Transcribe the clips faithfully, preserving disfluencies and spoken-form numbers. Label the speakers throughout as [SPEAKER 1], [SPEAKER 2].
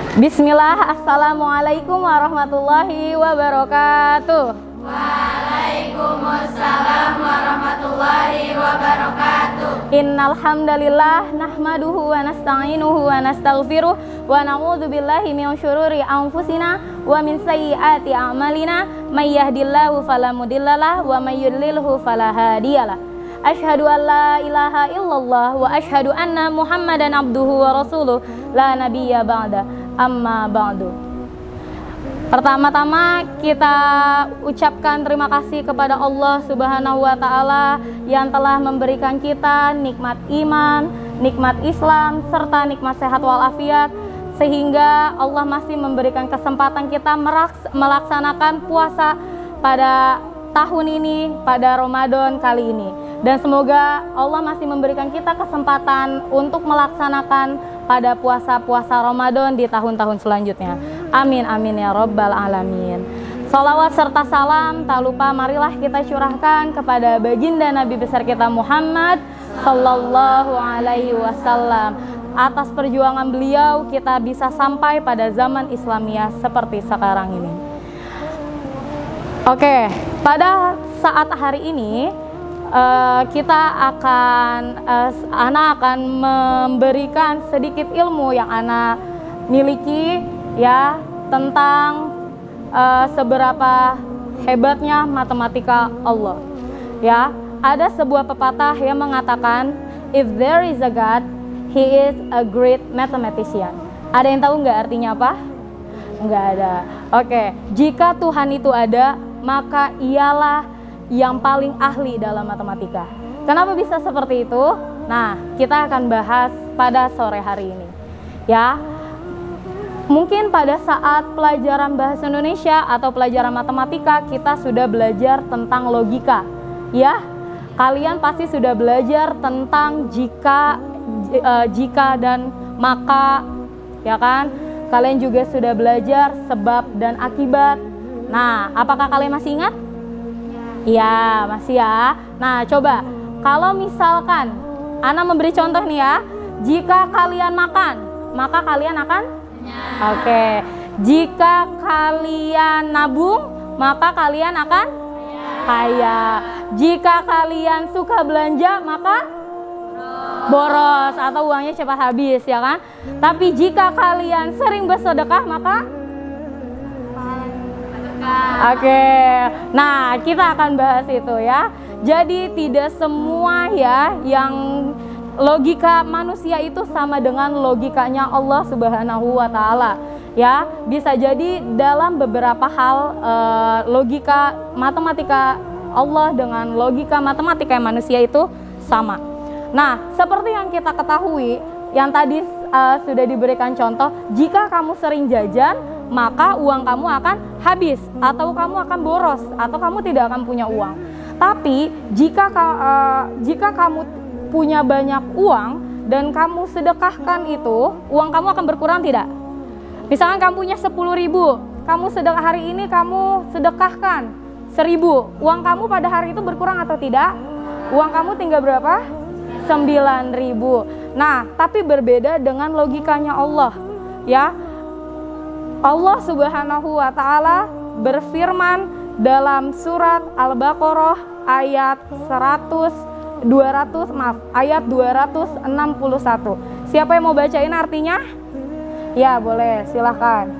[SPEAKER 1] Bismillah, assalamualaikum warahmatullahi wabarakatuh.
[SPEAKER 2] Waalaikumsalam warahmatullahi wabarakatuh.
[SPEAKER 1] Innal hamdalillah nahmaduhu wa nasta'inuhu wa nastaghfiruh wa na'udzu billahi min syururi anfusina wa min sayyiati a'malina may yahdihillahu fala mudhillalah wa may yudlilhu fala hadiyalah. Asyhadu an la ilaha illallah wa asyhadu anna Muhammadan abduhu wa rasuluh la nabiyya ba'da. Amma ba'du. Pertama-tama kita ucapkan terima kasih kepada Allah Subhanahu wa taala yang telah memberikan kita nikmat iman, nikmat Islam serta nikmat sehat walafiat, sehingga Allah masih memberikan kesempatan kita melaksanakan puasa pada tahun ini, pada Ramadan kali ini. Dan semoga Allah masih memberikan kita kesempatan untuk melaksanakan pada puasa-puasa Ramadan di tahun-tahun selanjutnya. Amin amin ya rabbal alamin. Salawat serta salam tak lupa marilah kita curahkan kepada baginda Nabi besar kita Muhammad sallallahu alaihi wasallam. Atas perjuangan beliau kita bisa sampai pada zaman Islamiyah seperti sekarang ini. Oke, pada saat hari ini Uh, kita akan uh, Ana akan memberikan sedikit ilmu yang Ana miliki ya tentang uh, seberapa hebatnya matematika Allah. Ya, ada sebuah pepatah yang mengatakan if there is a God, he is a great mathematician. Ada yang tahu nggak artinya apa? Nggak ada. Oke, jika Tuhan itu ada, maka ialah yang paling ahli dalam matematika. Kenapa bisa seperti itu? Nah, kita akan bahas pada sore hari ini. Ya, mungkin pada saat pelajaran bahasa Indonesia atau pelajaran matematika kita sudah belajar tentang logika. Ya, kalian pasti sudah belajar tentang jika, jika dan maka, ya kan? Kalian juga sudah belajar sebab dan akibat. Nah, apakah kalian masih ingat? Iya, masih ya. Nah, coba kalau misalkan Ana memberi contoh nih ya. Jika kalian makan, maka kalian akan ya. Oke. Jika kalian nabung, maka kalian akan ya. Kaya. Jika kalian suka belanja, maka boros. boros atau uangnya cepat habis, ya kan? Tapi jika kalian sering bersedekah, maka Oke, nah kita akan bahas itu ya. Jadi tidak semua ya yang logika manusia itu sama dengan logikanya Allah Subhanahu wa taala. Ya, bisa jadi dalam beberapa hal eh, logika matematika Allah dengan logika matematika manusia itu sama. Nah, seperti yang kita ketahui, yang tadi uh, sudah diberikan contoh, jika kamu sering jajan, maka uang kamu akan habis, atau kamu akan boros, atau kamu tidak akan punya uang. Tapi jika uh, jika kamu punya banyak uang dan kamu sedekahkan itu, uang kamu akan berkurang tidak? Misalkan kamu punya sepuluh ribu, kamu sedekah hari ini kamu sedekahkan seribu, uang kamu pada hari itu berkurang atau tidak? Uang kamu tinggal berapa? sembilan ribu. Nah, tapi berbeda dengan logikanya Allah, ya. Allah Subhanahu wa taala berfirman dalam surat Al-Baqarah ayat seratus dua ratus maaf, ayat dua ratus enam puluh satu. Siapa yang mau bacain artinya? Ya, boleh, silahkan.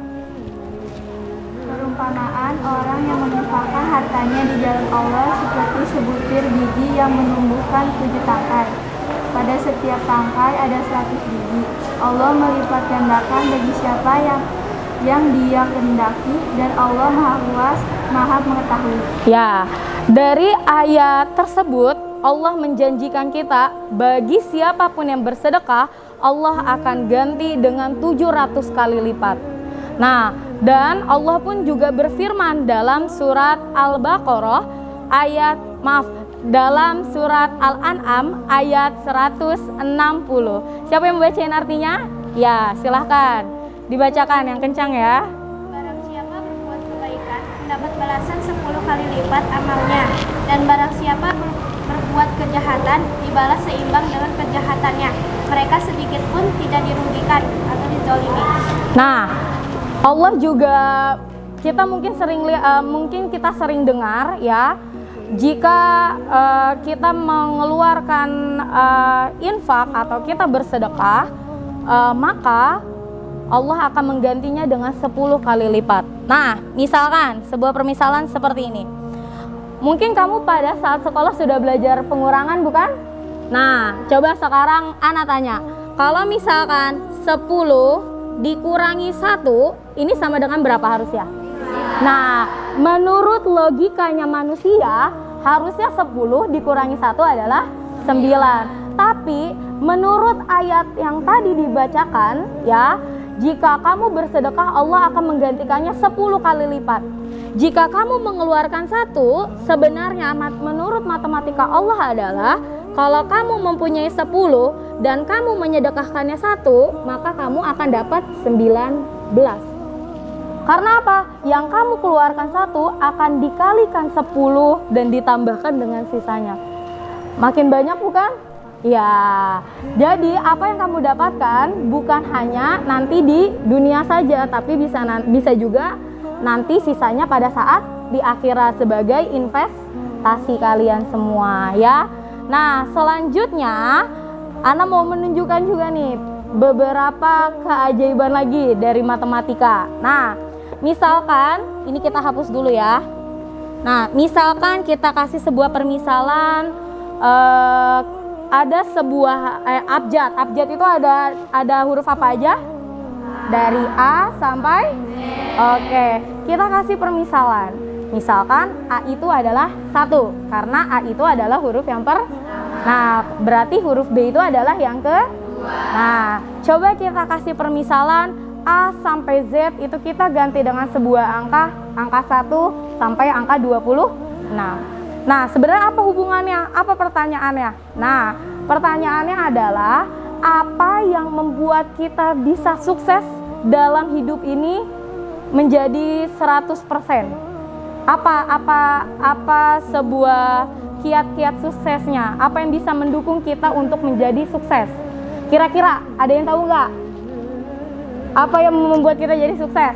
[SPEAKER 3] Perumpamaan orang yang menginfakkan hartanya di jalan Allah seperti sebutir biji yang menumbuhkan tujuh tangkai. Pada setiap tangkai ada seratus biji. Allah melipat gandakan bagi siapa yang yang dia kehendaki, dan Allah Maha Luas, Maha Mengetahui.
[SPEAKER 1] Ya, dari ayat tersebut Allah menjanjikan kita bagi siapapun yang bersedekah, Allah akan ganti dengan tujuh ratus kali lipat. Nah, dan Allah pun juga berfirman dalam surat Al-Baqarah ayat maaf dalam surat Al-An'am ayat seratus enam puluh. Siapa yang membacain artinya? Ya, silahkan dibacakan yang kencang ya.
[SPEAKER 3] Barang siapa berbuat kebaikan mendapat balasan sepuluh kali lipat amalnya, dan barang siapa ber berbuat kejahatan dibalas seimbang dengan kejahatannya. Mereka sedikit pun tidak dirugikan atau dizolimi.
[SPEAKER 1] Nah, Allah juga kita mungkin sering uh, mungkin kita sering dengar ya, jika uh, kita mengeluarkan uh, infak atau kita bersedekah, uh, maka Allah akan menggantinya dengan sepuluh kali lipat. Nah, misalkan sebuah permisalan seperti ini. Mungkin kamu pada saat sekolah sudah belajar pengurangan, bukan? Nah, coba sekarang Ana tanya, kalau misalkan sepuluh dikurangi satu, ini sama dengan berapa harusnya? Nah, menurut logikanya manusia, harusnya sepuluh dikurangi satu adalah sembilan. Tapi menurut ayat yang tadi dibacakan ya, jika kamu bersedekah Allah akan menggantikannya sepuluh kali lipat. Jika kamu mengeluarkan satu, sebenarnya menurut matematika Allah adalah kalau kamu mempunyai sepuluh dan kamu menyedekahkannya satu, maka kamu akan dapat sembilan belas. Karena apa? Yang kamu keluarkan satu akan dikalikan sepuluh dan ditambahkan dengan sisanya. Makin banyak bukan? Ya, jadi apa yang kamu dapatkan bukan hanya nanti di dunia saja, tapi bisa bisa juga nanti sisanya pada saat di akhirat sebagai investasi kalian semua ya. Nah, selanjutnya Ana mau menunjukkan juga nih beberapa keajaiban lagi dari matematika. Nah, misalkan ini kita hapus dulu ya. Nah, misalkan kita kasih sebuah permisalan, eh, ada sebuah eh, abjad. Abjad itu ada ada huruf apa aja? Dari A sampai Z. Oke, kita kasih permisalan. Misalkan A itu adalah satu, karena A itu adalah huruf yang per. Nah, berarti huruf B itu adalah yang ke. Nah, coba kita kasih permisalan A sampai Z itu kita ganti dengan sebuah angka, angka satu sampai angka dua puluh enam. Nah, sebenarnya apa hubungannya? Apa pertanyaannya? Nah, pertanyaannya adalah apa yang membuat kita bisa sukses dalam hidup ini menjadi seratus persen? Apa apa apa sebuah kiat-kiat suksesnya? Apa yang bisa mendukung kita untuk menjadi sukses? Kira-kira ada yang tahu nggak? Apa yang membuat kita jadi sukses?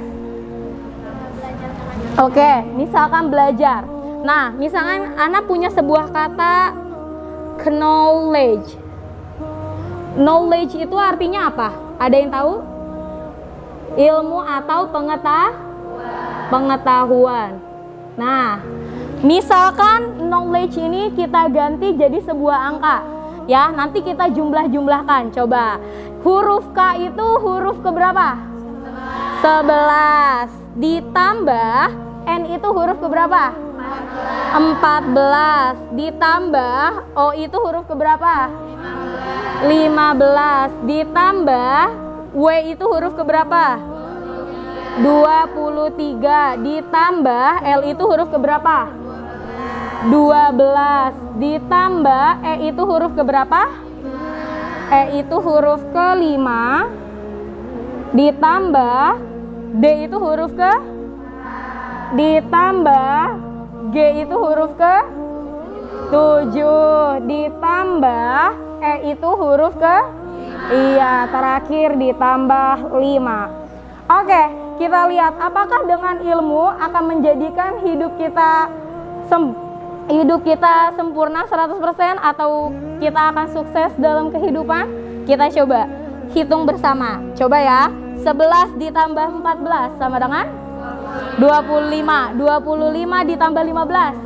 [SPEAKER 1] Oke, misalkan belajar. Nah, misalkan Ana punya sebuah kata knowledge. Knowledge itu artinya apa? Ada yang tahu? Ilmu atau pengetahuan? Pengetahuan. Nah, misalkan knowledge ini kita ganti jadi sebuah angka. Ya, nanti kita jumlah-jumlahkan. Coba. Huruf K itu huruf keberapa? sebelas. Ditambah N itu huruf keberapa? empat belas. Ditambah O itu huruf keberapa? lima belas. Ditambah W itu huruf keberapa? dua puluh tiga. Ditambah L itu huruf keberapa? dua belas. Ditambah E itu huruf keberapa? E itu huruf kelima. Ditambah D itu huruf ke? Ditambah G itu huruf ke? tujuh. Ditambah E itu huruf ke? Iya, terakhir ditambah lima. Oke, kita lihat apakah dengan ilmu akan menjadikan hidup kita sem hidup kita sempurna seratus persen atau kita akan sukses dalam kehidupan? Kita coba hitung bersama. Coba ya. sebelas ditambah empat belas sama dengan dua puluh lima. dua puluh lima ditambah lima belas.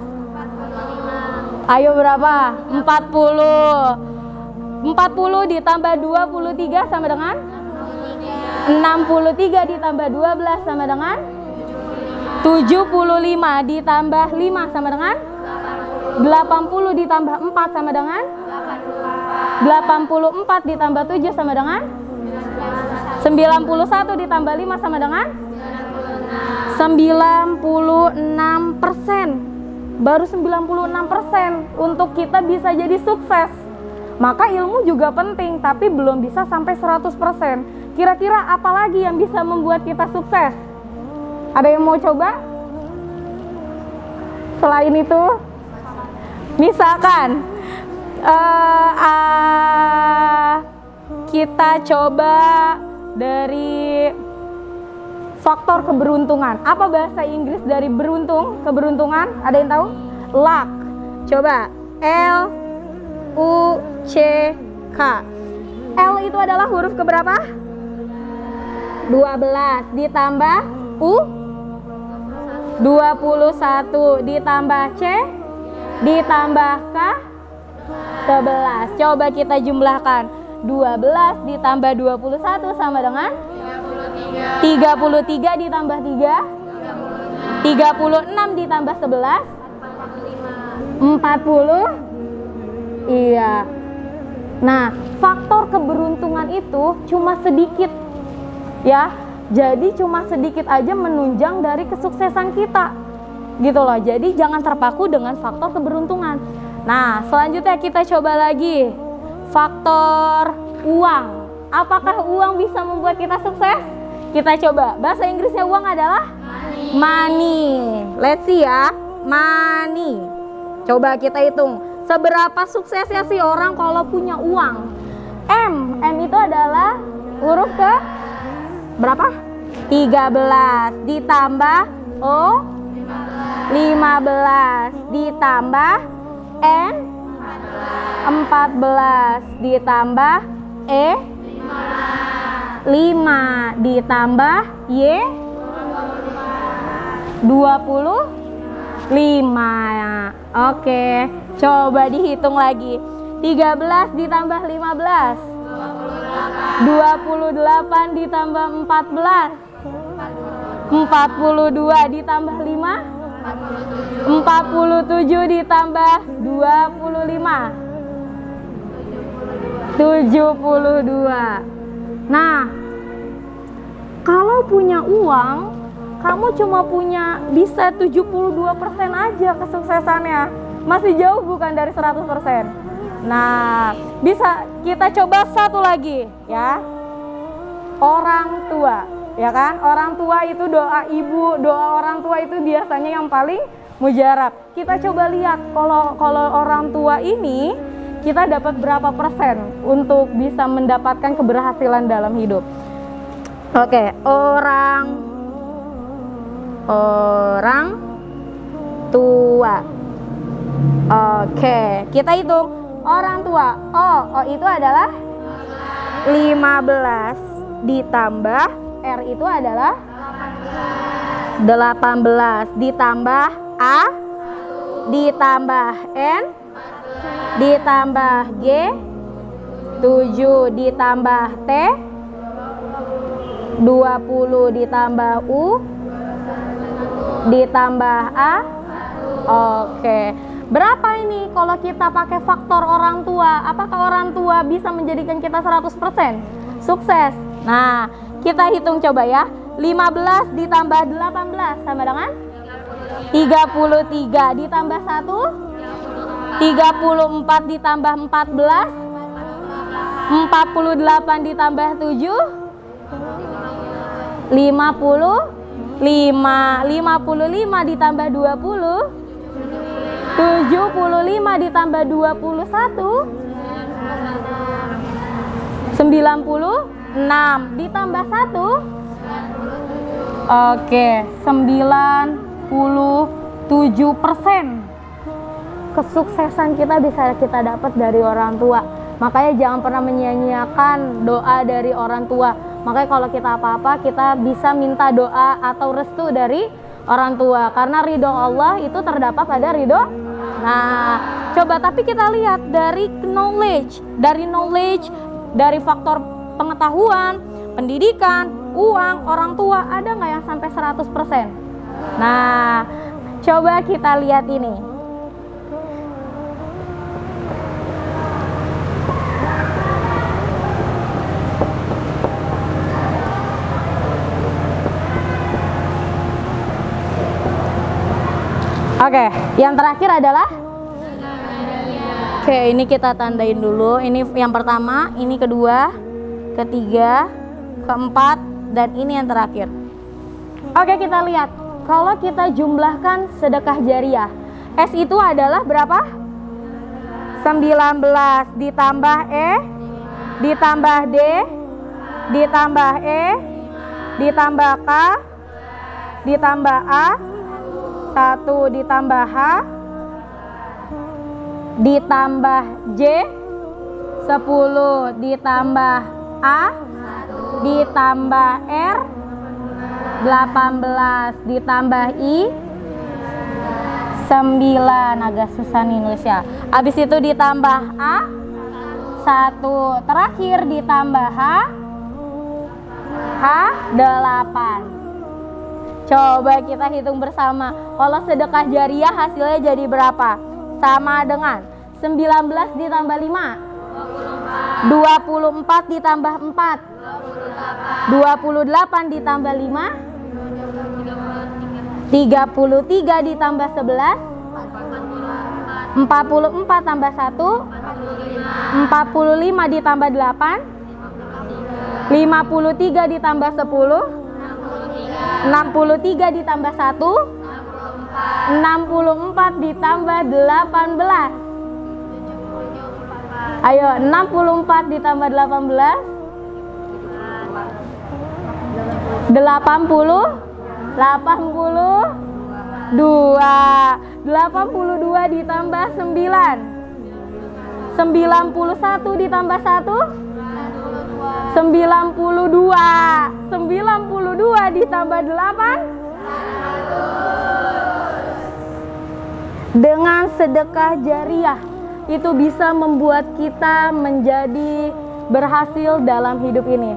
[SPEAKER 1] Ayo berapa? empat puluh. empat puluh ditambah dua puluh tiga sama dengan enam puluh tiga ditambah dua belas sama dengan tujuh puluh lima ditambah lima sama dengan delapan puluh ditambah empat sama dengan delapan puluh empat ditambah tujuh sama dengan sembilan puluh satu ditambah lima sama dengan sembilan puluh enam persen. Baru sembilan puluh enam persen untuk kita bisa jadi sukses. Maka ilmu juga penting, tapi belum bisa sampai seratus persen. Kira-kira apa lagi yang bisa membuat kita sukses? Ada yang mau coba? Selain itu, misalkan uh, uh, kita coba dari faktor keberuntungan. Apa bahasa Inggris dari beruntung, keberuntungan? Ada yang tahu? Luck. Coba. L U C K. L itu adalah huruf keberapa? dua belas ditambah U dua puluh satu ditambah C ditambah K sebelas. Coba kita jumlahkan. dua belas ditambah dua puluh satu sama dengan tiga puluh tiga ditambah tiga, tiga puluh enam ditambah sebelas, empat puluh. Iya. Nah, faktor keberuntungan itu cuma sedikit, ya. Jadi cuma sedikit aja menunjang dari kesuksesan kita, gitu loh. Jadi jangan terpaku dengan faktor keberuntungan. Nah, selanjutnya kita coba lagi faktor uang. Apakah uang bisa membuat kita sukses? Kita coba. Bahasa Inggrisnya uang adalah money. Money. Let's see ya. Money. Coba kita hitung. Seberapa suksesnya sih orang kalau punya uang? M. M itu adalah huruf ke berapa? tiga belas ditambah O lima belas ditambah N empat belas ditambah E lima ditambah Y dua puluh lima. Oke, coba dihitung lagi. tiga belas ditambah lima belas, dua puluh delapan ditambah empat belas, empat puluh dua ditambah lima, empat puluh tujuh ditambah dua puluh lima, tujuh puluh dua. Nah, kalau punya uang, kamu cuma punya bisa tujuh puluh dua persen aja kesuksesannya. Masih jauh bukan dari seratus persen. Nah, bisa kita coba satu lagi ya. Orang tua, ya kan? Orang tua itu doa ibu, doa orang tua itu biasanya yang paling mujarab. Kita coba lihat kalau kalau orang tua ini kita dapat berapa persen untuk bisa mendapatkan keberhasilan dalam hidup. Oke, orang orang tua. Oke, kita hitung. Orang tua, O, O itu adalah lima belas ditambah R itu adalah delapan belas ditambah A ditambah N ditambah G tujuh ditambah T dua puluh ditambah U ditambah A. Oke, berapa ini kalau kita pakai faktor orang tua? Apakah orang tua bisa menjadikan kita seratus persen sukses? Nah, kita hitung coba ya. lima belas ditambah delapan belas sama dengan tiga puluh tiga ditambah satu, tiga puluh empat ditambah empat belas, empat puluh delapan ditambah tujuh, lima puluh lima, lima puluh lima ditambah dua puluh, tujuh puluh lima ditambah dua puluh satu, sembilan puluh enam ditambah satu. Oke, sembilan puluh tujuh persen kesuksesan kita bisa kita dapat dari orang tua. Makanya jangan pernah menyia-nyiakan doa dari orang tua. Makanya kalau kita apa-apa, kita bisa minta doa atau restu dari orang tua. Karena ridho Allah itu terdapat pada ridho. Nah, coba tapi kita lihat dari knowledge, dari knowledge, dari faktor pengetahuan, pendidikan, uang, orang tua, ada nggak yang sampai seratus persen? Nah, coba kita lihat ini. Oke, yang terakhir adalah Oke, ini kita tandain dulu. Ini yang pertama, ini kedua, ketiga, keempat, dan ini yang terakhir. Oke, kita lihat. Kalau kita jumlahkan sedekah jariah, S itu adalah berapa? sembilan belas ditambah E, ditambah D, ditambah E, ditambah K, ditambah A, satu ditambah H, ditambah J, sepuluh ditambah A, ditambah R, delapan belas ditambah I, sembilan, agak susah nih Indonesia. Habis itu ditambah A, satu, terakhir ditambah H, H, delapan. Coba kita hitung bersama. Kalau sedekah jariah hasilnya jadi berapa? Sama dengan sembilan belas ditambah lima, dua puluh empat ditambah empat, dua puluh delapan ditambah lima, tiga puluh tiga ditambah sebelas, empat puluh empat tambah satu, empat puluh lima ditambah delapan, lima puluh tiga ditambah sepuluh, enam puluh tiga ditambah satu, enam puluh empat ditambah delapan belas. Ayo, enam puluh empat ditambah delapan belas, delapan puluh, delapan puluh dua, delapan puluh dua ditambah sembilan, sembilan puluh satu ditambah satu, sembilan puluh dua, sembilan puluh dua ditambah delapan. Dengan sedekah jariah itu bisa membuat kita menjadi berhasil dalam hidup ini.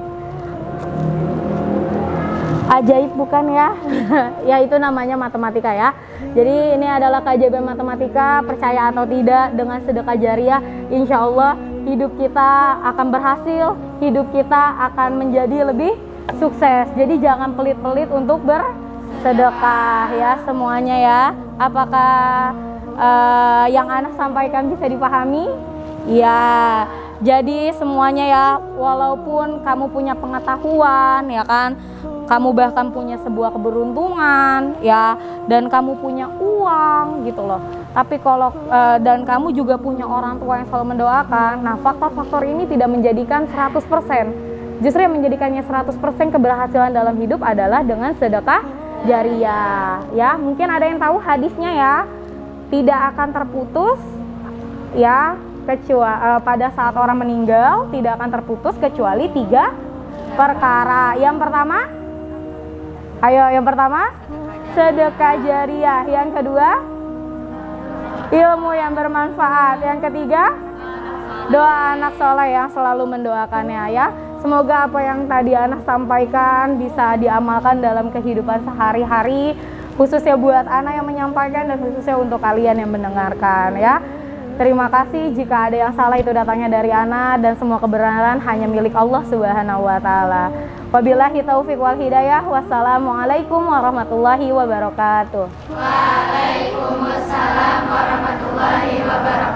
[SPEAKER 1] Ajaib bukan ya? Ya itu namanya matematika ya. Jadi ini adalah keajaiban matematika, percaya atau tidak, dengan sedekah jariah insya Allah hidup kita akan berhasil, hidup kita akan menjadi lebih sukses. Jadi jangan pelit-pelit untuk bersedekah ya semuanya ya. Apakah uh, yang anak sampaikan bisa dipahami? Ya. Jadi semuanya ya, walaupun kamu punya pengetahuan ya kan, kamu bahkan punya sebuah keberuntungan ya, dan kamu punya uang gitu loh. Tapi kalau uh, dan kamu juga punya orang tua yang selalu mendoakan. Nah, faktor-faktor ini tidak menjadikan seratus persen. Justru yang menjadikannya seratus persen keberhasilan dalam hidup adalah dengan sedekah jariah. Ya, mungkin ada yang tahu hadisnya ya. Tidak akan terputus ya kecuali uh, pada saat orang meninggal, tidak akan terputus kecuali tiga perkara. Yang pertama, ayo yang pertama sedekah jariah. Yang kedua, ilmu yang bermanfaat. Yang ketiga, doa anak soleh yang selalu mendoakannya ya. Semoga apa yang tadi anak sampaikan bisa diamalkan dalam kehidupan sehari-hari, khususnya buat anak yang menyampaikan dan khususnya untuk kalian yang mendengarkan ya. Terima kasih. Jika ada yang salah itu datangnya dari anak, dan semua kebenaran hanya milik Allah Subhanahu wa taala. Wabillahi taufik wal hidayah. Wassalamualaikum warahmatullahi wabarakatuh.
[SPEAKER 2] Waalaikumsalam warahmatullahi wabarakatuh.